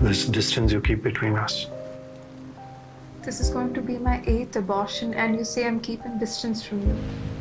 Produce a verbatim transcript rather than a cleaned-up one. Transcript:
this distance you keep between us. This is going to be my eighth abortion, and you say I'm keeping distance from you.